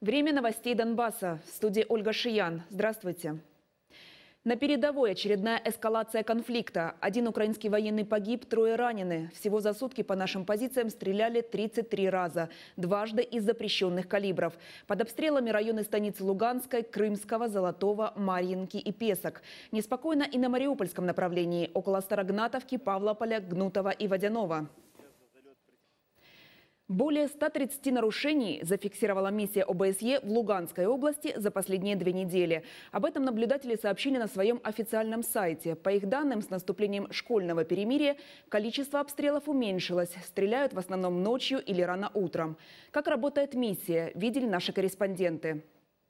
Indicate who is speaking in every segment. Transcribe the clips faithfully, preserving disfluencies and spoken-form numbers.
Speaker 1: Время новостей Донбасса. В студии Ольга Шиян. Здравствуйте. На передовой очередная эскалация конфликта. Один украинский военный погиб, трое ранены. Всего за сутки по нашим позициям стреляли тридцать три раза. Дважды из запрещенных калибров. Под обстрелами районы станиц Луганской, Крымского, Золотого, Марьинки и Песок. Неспокойно и на Мариупольском направлении. Около Старогнатовки, Павлополя, Гнутова и Водяного. Более ста тридцати нарушений зафиксировала миссия О Бэ Эс Е в Луганской области за последние две недели. Об этом наблюдатели сообщили на своем официальном сайте. По их данным, с наступлением школьного перемирия количество обстрелов уменьшилось. Стреляют в основном ночью или рано утром. Как работает миссия, видели наши корреспонденты.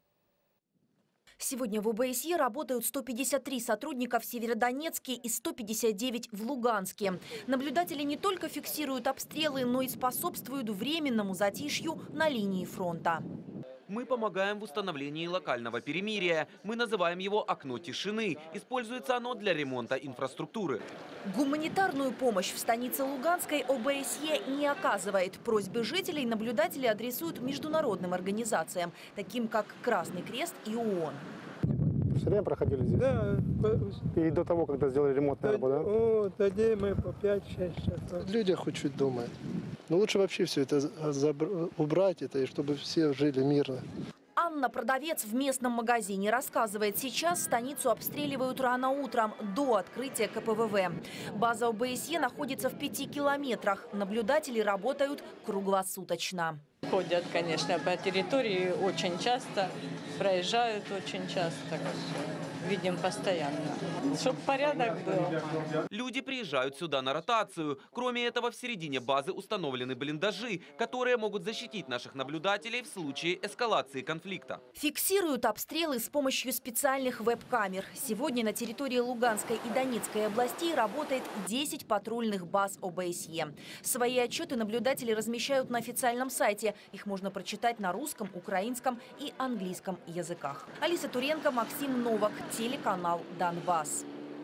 Speaker 2: Сегодня в О Бэ Эс Е работают сто пятьдесят три сотрудника в Северодонецке и сто пятьдесят девять в Луганске. Наблюдатели не только фиксируют обстрелы, но и способствуют временному затишью на линии фронта.
Speaker 3: Мы помогаем в установлении локального перемирия. Мы называем его «окно тишины». Используется оно для ремонта инфраструктуры.
Speaker 2: Гуманитарную помощь в станице Луганской О Бэ Эс Е не оказывает. Просьбы жителей наблюдатели адресуют международным организациям, таким как Красный Крест и О О Н.
Speaker 4: Все время проходили здесь?
Speaker 5: Да.
Speaker 4: И до того, когда сделали ремонтные работы, да?
Speaker 5: О, тогда мы по пять-шесть часов.
Speaker 6: Люди хоть чуть думают. Но лучше вообще все это убрать, это, и чтобы все жили мирно.
Speaker 2: Анна, продавец в местном магазине, рассказывает, сейчас станицу обстреливают рано утром, до открытия Ка Пэ Вэ Вэ. База О Бэ Эс Е находится в пяти километрах. Наблюдатели работают круглосуточно.
Speaker 7: Ходят, конечно, по территории очень часто, проезжают очень часто. Видим постоянно, чтобы порядок был.
Speaker 3: Люди приезжают сюда на ротацию. Кроме этого, в середине базы установлены блиндажи, которые могут защитить наших наблюдателей в случае эскалации конфликта.
Speaker 2: Фиксируют обстрелы с помощью специальных веб-камер. Сегодня на территории Луганской и Донецкой областей работает десять патрульных баз О Бэ Эс Е. Свои отчеты наблюдатели размещают на официальном сайте. Их можно прочитать на русском, украинском и английском языках. Алиса Туренко, Максим Новак, телеканал Донбасс.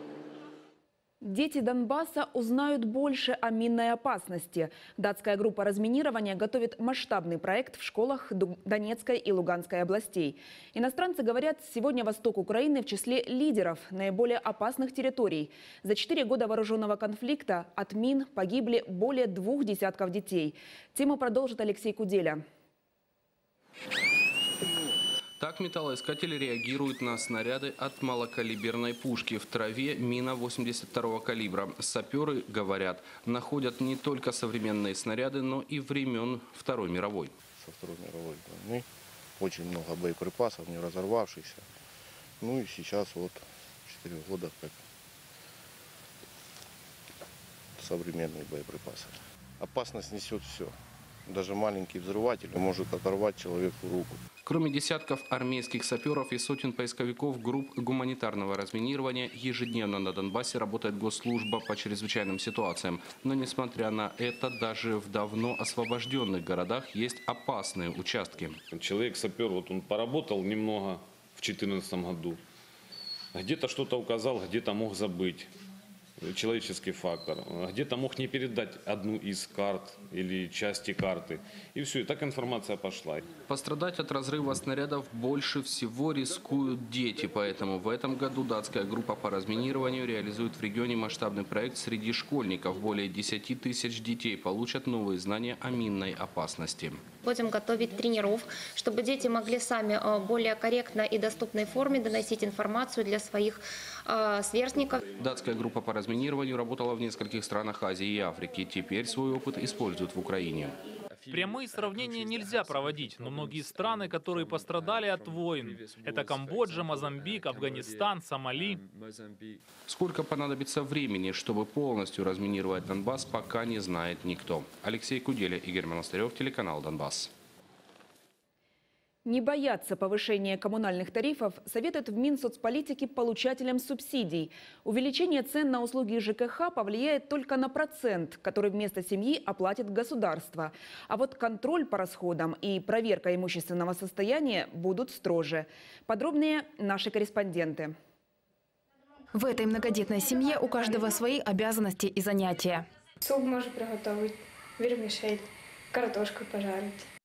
Speaker 1: Дети Донбасса узнают больше о минной опасности. Датская группа разминирования готовит масштабный проект в школах Донецкой и Луганской областей. Иностранцы говорят, сегодня восток Украины в числе лидеров наиболее опасных территорий. За четыре года вооруженного конфликта от мин погибли более двух десятков детей. Тему продолжит Алексей Куделя.
Speaker 8: Так металлоискатели реагируют на снаряды от малокалиберной пушки. В траве мина восемьдесят второго калибра. Саперы, говорят, находят не только современные снаряды, но и времен Второй мировой.
Speaker 6: Со Второй мировой войны очень много боеприпасов, не разорвавшихся. Ну и сейчас вот четыре года как современные боеприпасы. Опасность несет все. Даже маленький взрыватель может оторвать человеку руку.
Speaker 8: Кроме десятков армейских саперов и сотен поисковиков групп гуманитарного разминирования, ежедневно на Донбассе работает госслужба по чрезвычайным ситуациям. Но несмотря на это, даже в давно освобожденных городах есть опасные участки.
Speaker 9: Человек-сапер, вот он поработал немного в две тысячи четырнадцатом году. Где-то что-то указал, где-то мог забыть. Человеческий фактор. Где-то мог не передать одну из карт или части карты. И все, и так информация пошла.
Speaker 8: Пострадать от разрыва снарядов больше всего рискуют дети. Поэтому в этом году датская группа по разминированию реализует в регионе масштабный проект среди школьников. Более десяти тысяч детей получат новые знания о минной опасности.
Speaker 10: Будем готовить тренеров, чтобы дети могли сами более корректно и доступной форме доносить информацию для своих э, сверстников.
Speaker 8: Датская группа по разминированию работала в нескольких странах Азии и Африки. Теперь свой опыт используют в Украине.
Speaker 11: Прямые сравнения нельзя проводить, но многие страны, которые пострадали от войн, это Камбоджа, Мозамбик, Афганистан, Сомали.
Speaker 8: Сколько понадобится времени, чтобы полностью разминировать Донбасс, пока не знает никто. Алексей Куделя, Игорь Монастырев, телеканал Донбасс.
Speaker 1: Не бояться повышения коммунальных тарифов советуют в Минсоцполитике получателям субсидий. Увеличение цен на услуги Ж К Х повлияет только на процент, который вместо семьи оплатит государство. А вот контроль по расходам и проверка имущественного состояния будут строже. Подробнее наши корреспонденты.
Speaker 12: В этой многодетной семье у каждого свои обязанности и занятия.
Speaker 13: Суп может приготовить, вермишель, картошку пожарить.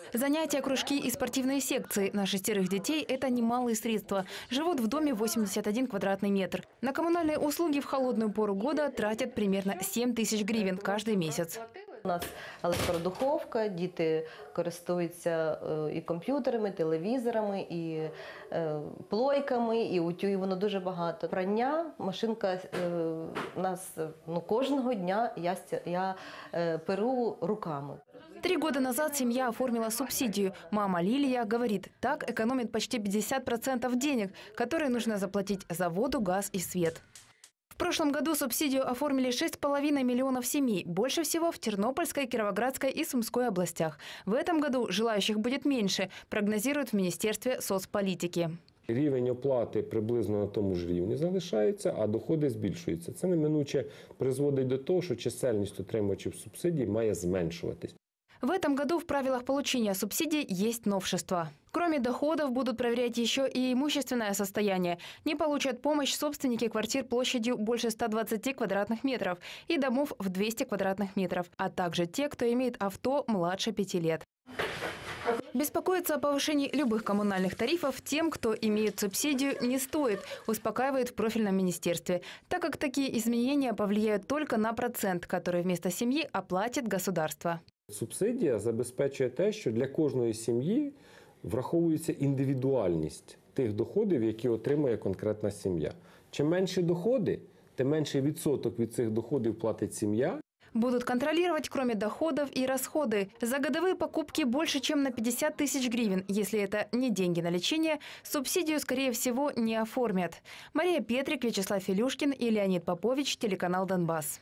Speaker 12: Занятия, кружки и спортивные секции. На шестерых детей это немалые средства. Живут в доме восемьдесят один квадратный метр. На коммунальные услуги в холодную пору года тратят примерно семь тысяч гривен каждый месяц.
Speaker 13: У нас електродуховка, діти користуються і комп'ютерами, телевізорами, і плойками, і утюгів, воно дуже багато. Прання, машинка у нас ну, кожного дня я, я перу руками.
Speaker 12: Три года назад семья оформила субсидию. Мама Лилия говорит, так экономит почти пятьдесят процентов денег, которые нужно заплатить за воду, газ и свет. В прошлом году субсидию оформили шесть с половиной миллионов семей. Больше всего в Тернопольской, Кировоградской и Сумской областях. В этом году желающих будет меньше, прогнозируют в Министерстве соцполітики.
Speaker 14: Рівень оплати приблизно на тому ж рівні залишається, а доходи збільшуються. Це неминуче призводить до того, що чисельність отримувачів субсидій має зменшуватись.
Speaker 12: В этом году в правилах получения субсидий есть новшества. Кроме доходов будут проверять еще и имущественное состояние. Не получат помощь собственники квартир площадью больше ста двадцати квадратных метров и домов в двести квадратных метров, а также те, кто имеет авто младше пяти лет. Беспокоиться о повышении любых коммунальных тарифов тем, кто имеет субсидию, не стоит, успокаивают в профильном министерстве, так как такие изменения повлияют только на процент, который вместо семьи оплатит государство.
Speaker 14: Субсидія забезпечує те, що для кожної сім'ї враховується індивідуальність тих доходів, які отримує конкретна сім'я. Чим менші доходи, тим менший відсоток від цих доходів платить сім'я.
Speaker 12: Будут контролировать, кроме доходов, и расходы. За годовые покупки больше, чем на пятьдесят тысяч гривен. Если это не деньги на лечение, субсидию, скорее всего, не оформят. Мария Петрик, Вячеслав Филюшкин и Леонид Попович, телеканал «Донбасс».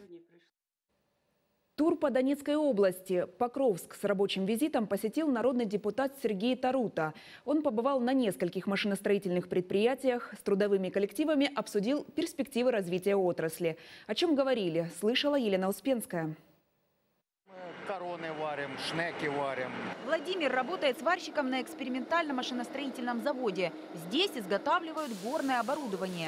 Speaker 1: Тур по Донецкой области. Покровск с рабочим визитом посетил народный депутат Сергей Тарута. Он побывал на нескольких машиностроительных предприятиях, с трудовыми коллективами обсудил перспективы развития отрасли. О чем говорили, слышала Елена Успенская.
Speaker 15: Мы короны варим, шнеки варим.
Speaker 2: Владимир работает сварщиком на экспериментальном машиностроительном заводе. Здесь изготавливают горное оборудование.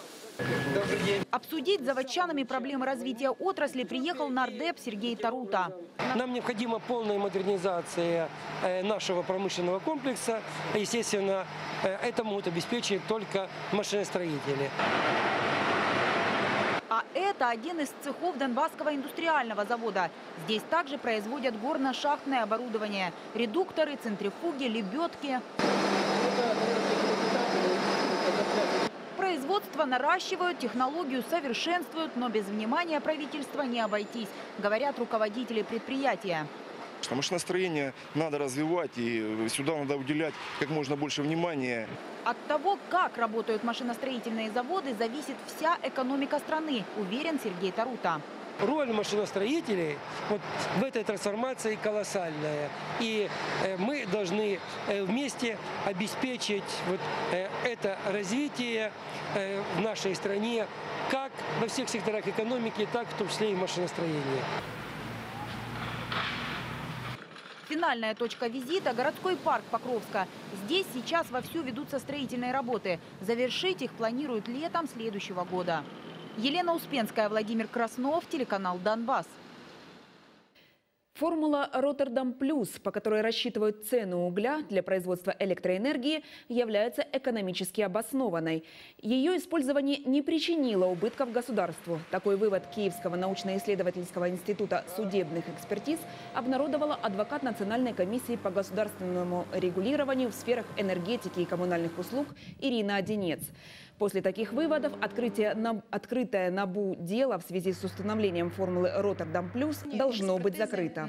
Speaker 2: Обсудить с заводчанами проблемы развития отрасли приехал нардеп Сергей Тарута.
Speaker 16: Нам необходима полная модернизация нашего промышленного комплекса. Естественно, это могут обеспечить только машиностроители.
Speaker 2: А это один из цехов Донбасского индустриального завода. Здесь также производят горно-шахтное оборудование. Редукторы, центрифуги, лебедки. Производство наращивают, технологию совершенствуют, но без внимания правительства не обойтись, говорят руководители предприятия.
Speaker 17: Машиностроение надо развивать, и сюда надо уделять как можно больше внимания.
Speaker 2: От того, как работают машиностроительные заводы, зависит вся экономика страны, уверен Сергей Тарута.
Speaker 16: Роль машиностроителей вот в этой трансформации колоссальная. И мы должны вместе обеспечить вот это развитие в нашей стране как во всех секторах экономики, так в том числе и в машиностроении.
Speaker 2: Финальная точка визита – городской парк Покровска. Здесь сейчас вовсю ведутся строительные работы. Завершить их планируют летом следующего года. Елена Успенская, Владимир Краснов, телеканал «Донбасс».
Speaker 1: Формула «Роттердам Плюс», по которой рассчитывают цену угля для производства электроэнергии, является экономически обоснованной. Ее использование не причинило убытков государству. Такой вывод Киевского научно-исследовательского института судебных экспертиз обнародовала адвокат Национальной комиссии по государственному регулированию в сферах энергетики и коммунальных услуг Ирина Одинец. После таких выводов открытие, открытое НАБУ дело в связи с установлением формулы «Роттердам Плюс» должно быть закрыто.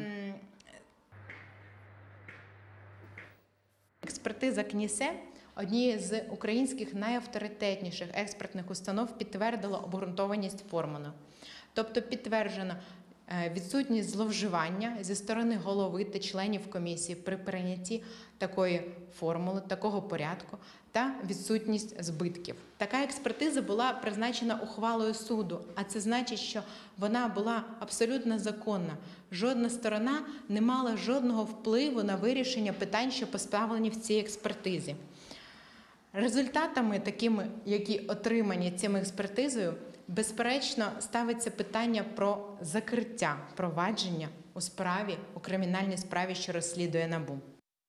Speaker 18: Експертиза КНІСЕ, однієї з українських найавторитетніших експертних установ, підтвердила обґрунтованість формули. Тобто підтверджено відсутність зловживання зі сторони голови та членів комісії при прийнятті такої формули, такого порядку та відсутність збитків. Така експертиза була призначена ухвалою суду, а це значить, що вона була абсолютно законна. Жодна сторона не мала жодного впливу на вирішення питань, що поставлені в цій експертизі. Результатами такими, які отримані цим експертизою, безперечно, ставиться питання про закриття провадження у справі, у кримінальній справі, що розслідує НАБУ.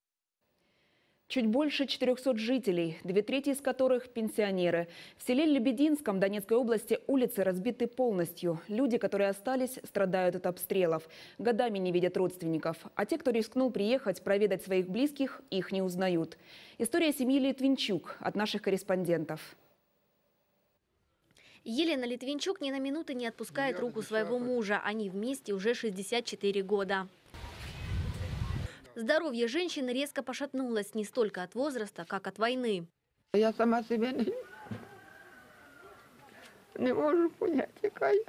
Speaker 1: Чуть больше четырёхсот жителей, две трети из которых – пенсионеры. В селе Лебединском Донецкой области улицы разбиты полностью. Люди, которые остались, страдают от обстрелов. Годами не видят родственников. А те, кто рискнул приехать, проведать своих близких, их не узнают. История семьи Литвинчук от наших корреспондентов.
Speaker 19: Елена Литвинчук ни на минуту не отпускает руку своего мужа. Они вместе уже шестьдесят четыре года. Здоровье женщины резко пошатнулось не столько от возраста, как от войны.
Speaker 5: Я сама себе не, не могу понять, какая.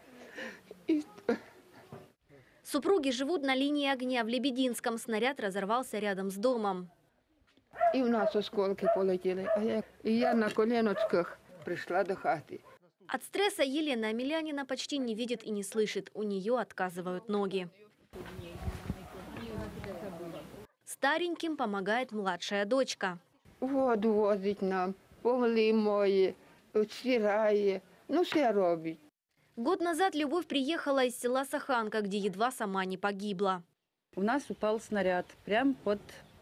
Speaker 19: Супруги живут на линии огня в Лебединском. Снаряд разорвался рядом с домом.
Speaker 5: И у нас осколки полетели, а я, и я на коленочках пришла до хаты.
Speaker 19: От стресса Елена Амелянина почти не видит и не слышит. У нее отказывают ноги. Стареньким помогает младшая дочка.
Speaker 5: Воду возить нам, полы мои, стирає, ну все робить.
Speaker 19: Год назад Любовь приехала из села Саханка, где едва сама не погибла.
Speaker 20: У нас упал снаряд прямо под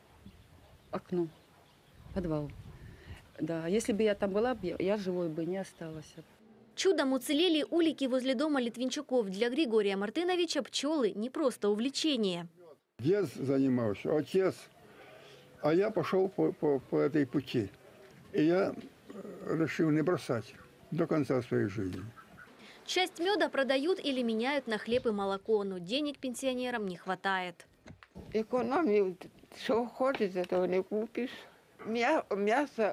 Speaker 20: окно, подвал. Да, если бы я там была, я живой бы не осталась.
Speaker 19: Чудом уцелели улики возле дома Литвинчуков. Для Григория Мартыновича пчелы не просто увлечение.
Speaker 21: Дед занимался, отец, а я пошел по, по, по этой пути. И я решил не бросать до конца своей жизни.
Speaker 19: Часть меда продают или меняют на хлеб и молоко, но денег пенсионерам не хватает.
Speaker 5: Экономию, что хочешь, этого не купишь. Мя, мясо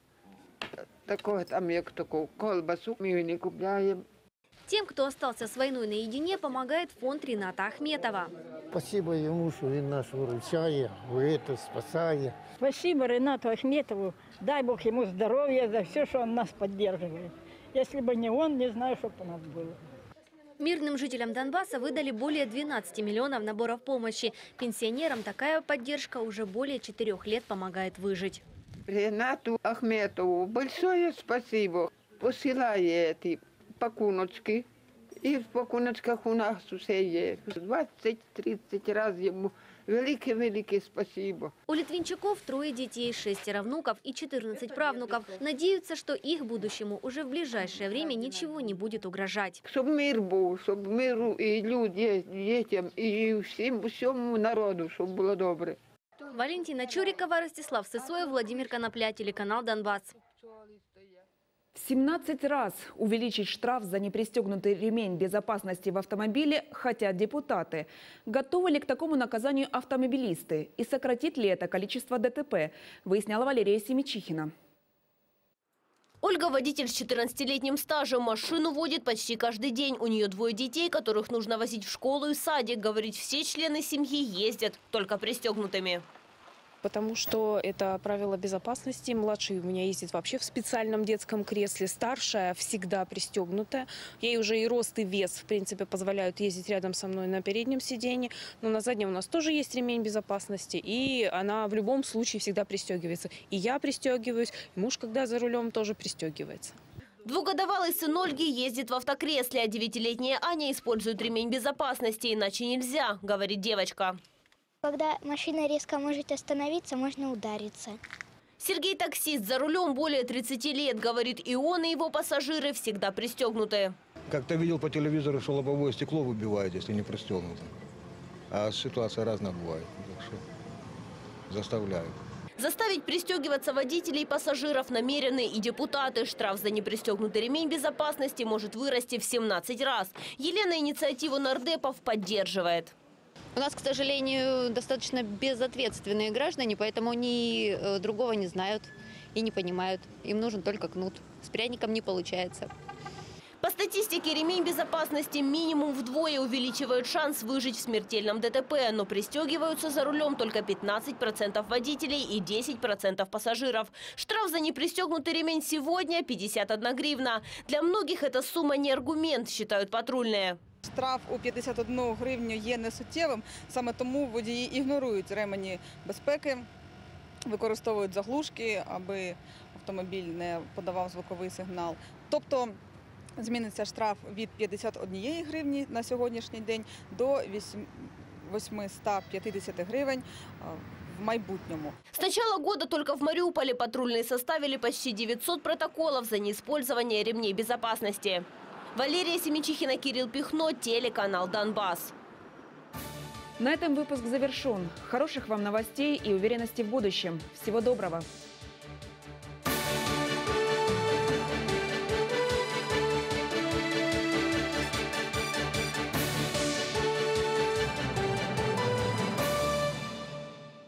Speaker 5: такое, там як такое, колбасу мы не купляем.
Speaker 19: Тем, кто остался с войной наедине, помогает фонд Рената Ахметова.
Speaker 22: Спасибо ему, что он нас выручает, это спасает.
Speaker 23: Спасибо Ренату Ахметову. Дай Бог ему здоровья за все, что он нас поддерживает. Если бы не он, не знаю, что бы у нас было.
Speaker 19: Мирным жителям Донбасса выдали более двенадцати миллионов наборов помощи. Пенсионерам такая поддержка уже более четырех лет помогает выжить.
Speaker 5: Ренату Ахметову большое спасибо. Посылает эти пакуночки. И в пакуночках у нас все есть. двадцать-тридцать раз ему великое-великое спасибо.
Speaker 19: У Литвинчуков трое детей, шестеро внуков и четырнадцать правнуков. Надеются, что их будущему уже в ближайшее время ничего не будет угрожать.
Speaker 5: Чтобы мир был, чтобы миру и людям, детям, и всем, всему народу, чтобы было добре.
Speaker 19: Валентина Чурикова, Ростислав Сысоев, Владимир Конопля, телеканал «Донбасс».
Speaker 1: В семнадцать раз увеличить штраф за непристегнутый ремень безопасности в автомобиле хотят депутаты. Готовы ли к такому наказанию автомобилисты? И сократит ли это количество ДТП? Выясняла Валерия Семичихина.
Speaker 24: Ольга – водитель с четырнадцатилетним стажем. Машину водит почти каждый день. У нее двое детей, которых нужно возить в школу и садик. Говорит, все члены семьи ездят только пристегнутыми.
Speaker 25: Потому что это правило безопасности. Младший у меня ездит вообще в специальном детском кресле. Старшая всегда пристегнутая. Ей уже и рост, и вес, в принципе, позволяют ездить рядом со мной на переднем сиденье. Но на заднем у нас тоже есть ремень безопасности. И она в любом случае всегда пристегивается. И я пристегиваюсь, и муж, когда за рулем, тоже пристегивается.
Speaker 24: Двухгодовалый сын Ольги ездит в автокресле, а девятилетняя Аня использует ремень безопасности. Иначе нельзя, говорит девочка.
Speaker 26: Когда машина резко может остановиться, можно удариться.
Speaker 24: Сергей – таксист, за рулем более тридцати лет. Говорит, и он, и его пассажиры всегда пристегнуты.
Speaker 27: Как-то видел по телевизору, что лобовое стекло выбивает, если не пристегнуто. А ситуация разная бывает, так что заставляют.
Speaker 24: Заставить пристегиваться водителей и пассажиров намерены и депутаты. Штраф за непристегнутый ремень безопасности может вырасти в семнадцать раз. Елена инициативу нардепов поддерживает.
Speaker 28: У нас, к сожалению, достаточно безответственные граждане, поэтому они другого не знают и не понимают. Им нужен только кнут. С пряником не получается.
Speaker 24: По статистике, ремень безопасности минимум вдвое увеличивает шанс выжить в смертельном ДТП. Но пристегиваются за рулем только пятнадцать процентов водителей и десять процентов пассажиров. Штраф за непристегнутый ремень сегодня – пятьдесят одна гривна. Для многих эта сумма не аргумент, считают патрульные.
Speaker 29: Штраф у п'ятдесят одну гривню є несуттєвим, саме тому водії ігнорують ремені безпеки, використовують заглушки, аби автомобіль не подавав звуковий сигнал. Тобто зміниться штраф від п'ятдесят однієї гривні на сьогоднішній день до восьмисот п'ятдесят гривень в майбутньому.
Speaker 24: С начала года только в Мариуполе патрульные составили почти девятьсот протоколов за неиспользование ремней безопасности. Валерия Семечихина, Кирилл Пихно, телеканал «Донбасс».
Speaker 1: На этом выпуск завершен. Хороших вам новостей и уверенности в будущем. Всего доброго.